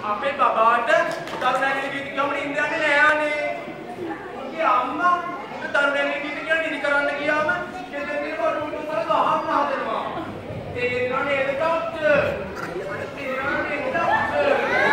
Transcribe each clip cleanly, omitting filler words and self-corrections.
අපේ බබාට තරුණයන්ගේ ගීත කියවම ඉන්ද්‍රයන්ගේ නෑනේ. උන්ගේ අම්මා උන්ට තරුණයන්ගේ ගීත කියන නිදි කරන්න ගියාම ගෙදරින් වරුන්ට වල ගහන්න හදනවා. තේරෙනව නේද ડોක්ටර්? තේරෙනව නේද ડોක්ටර්?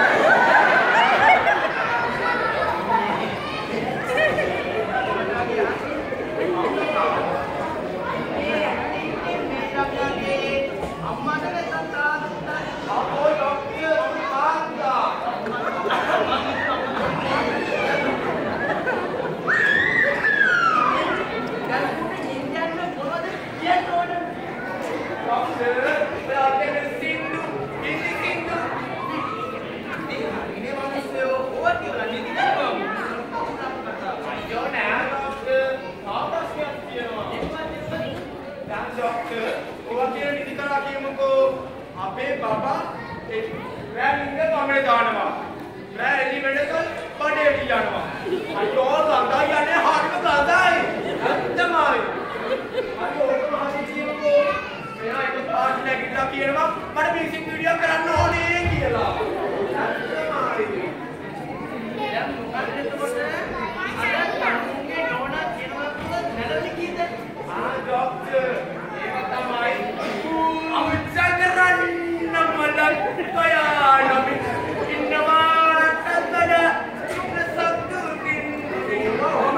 අපේ බබා රැලින්ද කමේ දානවා. රැලි වෙනකල් බඩේ යනවා. අයියෝ ගඳයි යන්නේ හරිම ගඳයි. නැත්තමයි. අයියෝ ඔක මහසි කියනකෝ මෙයා එක පාට නැගිටලා කියනවා මට මියුසික් වීඩියෝ කරන්න ඕනේ කියලා. නැත්තමයි. දැන් මොකද එතකොට අර තනුගේ නෝනා කියනවා නැලලි කීද? ડોක්ටර් ඒක තමයි අවුච්චකරන්න මලක් කයානමි ඉන්නවා රටතන සුඛසතුටින් දේවම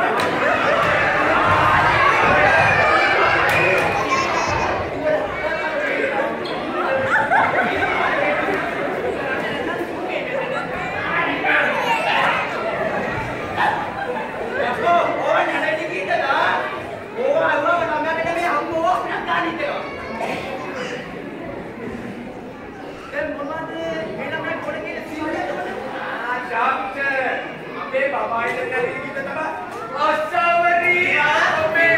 Baba itu dari kita apa? Asawari Ape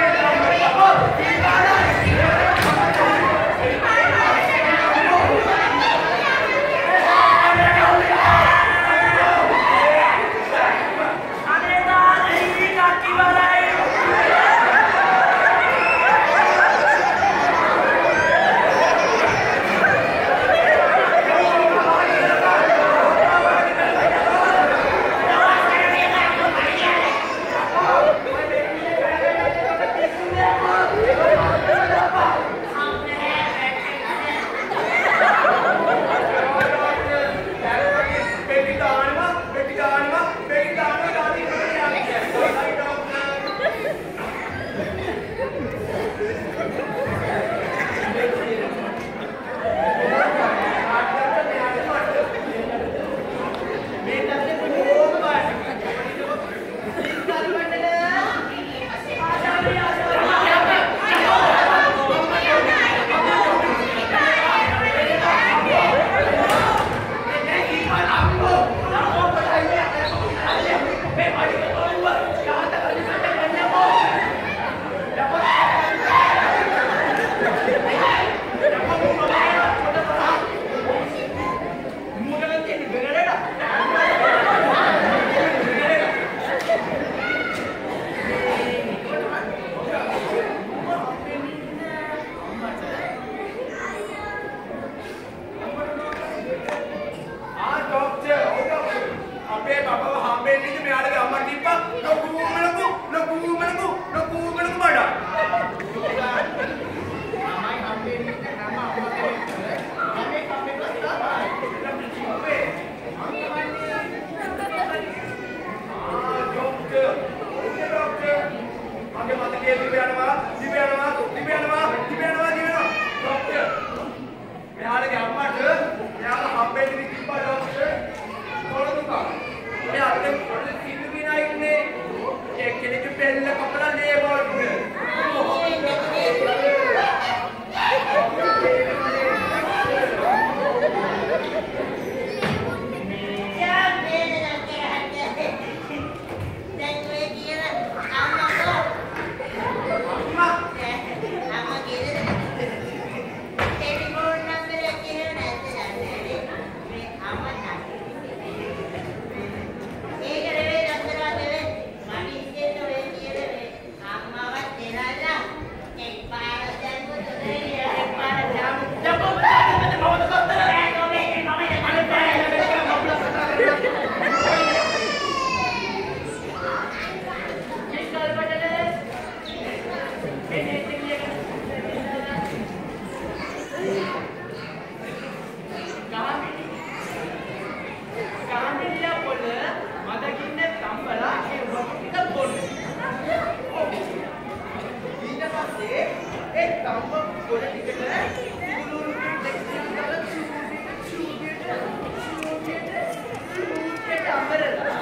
අම්මා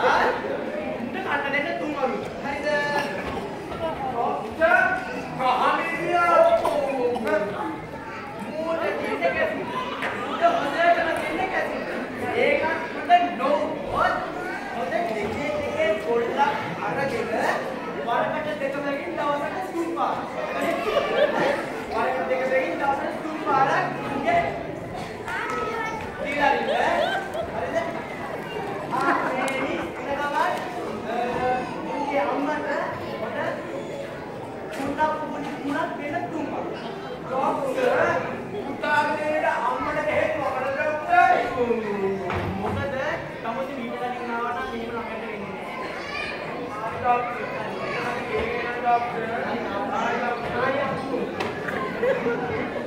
උන්ට කන්න දෙන්න තුන්වලු. හරිද? ડોක්ටර් කහමිරියා මූණ දෙන්න කැසි. උන්ට හොඳටම දෙන්න කැසි. ඒකත් උන්ට නෝ. හොඳ දෙකේ පොඩ්ඩක් අරගෙන වරකට දෙක බැගින් දවසකට තුන් පාරක්. වරකට දෙක බැගින් දවසකට තුන් පාරක් ඉන්නේ. දීලා ඉන්න. හරිද? මේනි ඉතගමයි උන්ගේ අම්මට පොඩ තුනක් වෙන තුන් පාරක්. ડોක්ටර් පුතාගේ අම්මට හේතු මොකද ડોක්ටර්? මොකද තමෝදි මීට කලින් ආවා නම් මෙහෙම ළඟට වෙන්නේ නැහැ. Doctor Doctor.